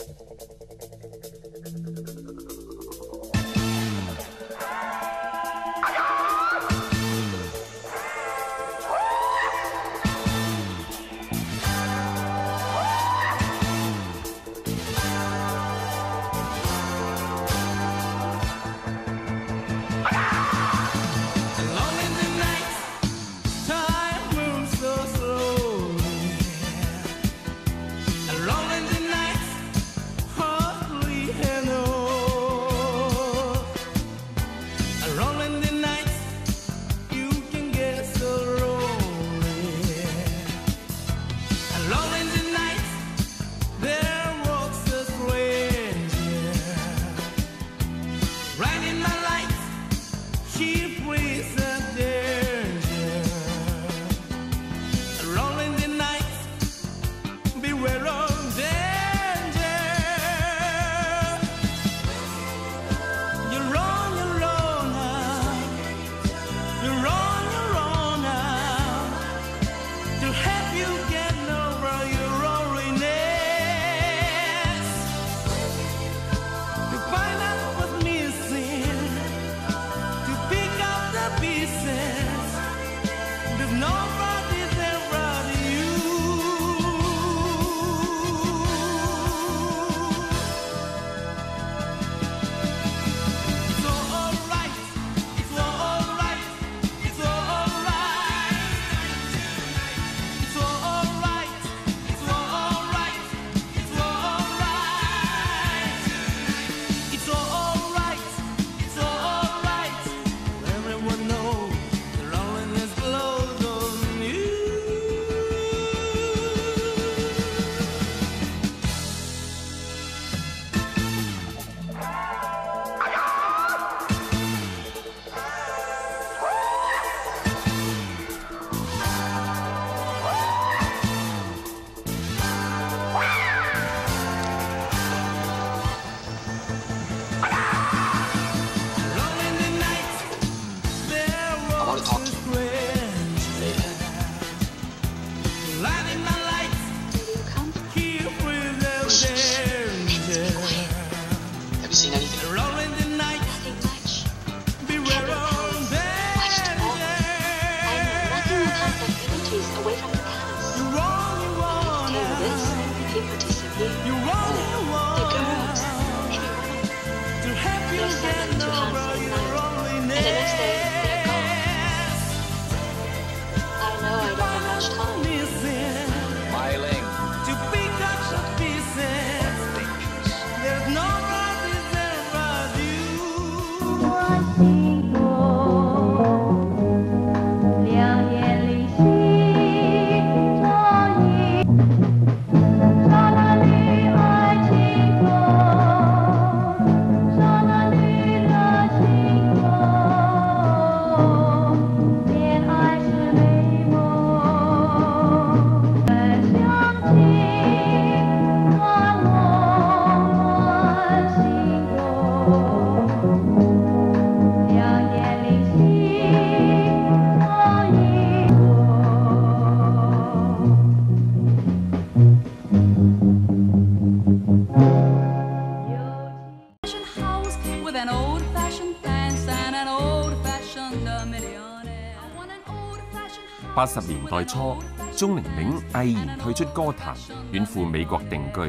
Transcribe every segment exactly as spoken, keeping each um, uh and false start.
八十年代初，鍾玲玲毅然退出歌壇，遠赴美國定居。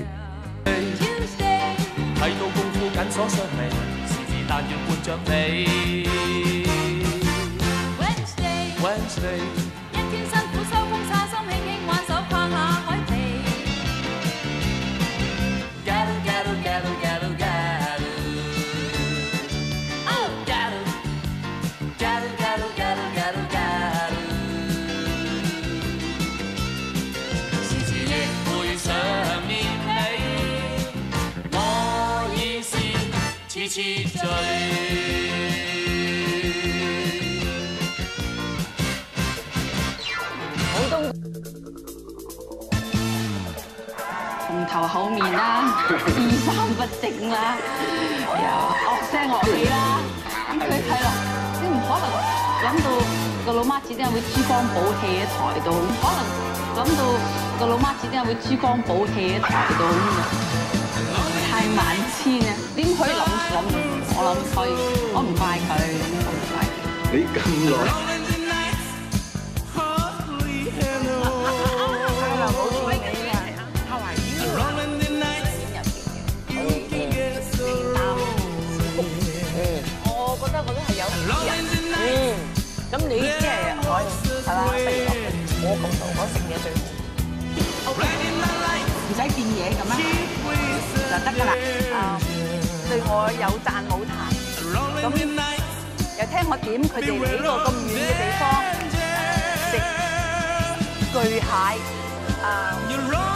睇到功夫緊鎖雙眉，是是但要伴着你。Wednesday， 一天辛苦收工，叉心輕輕挽手拍下海皮。 Gato gato gato gato gato， Oh gato gato gato gato gato gato， 時時亦會想念你，我已是次次醉。 重頭口面啦，衣衫不整啦，又惡聲惡氣啦，咁佢係啦，你唔可能諗到個老媽子點解會珠光寶氣喺台度，唔可能諗到個老媽子點解會珠光寶氣喺台度咁嘅。 咁耐。 咁你即係可以係啦，不如落去我咁度，我食嘢最好。唔使變嘢咁啊，就得㗎啦。啊，對我有讚冇彈。咁又聽我點佢哋嚟呢個咁遠嘅地方食巨蟹啊！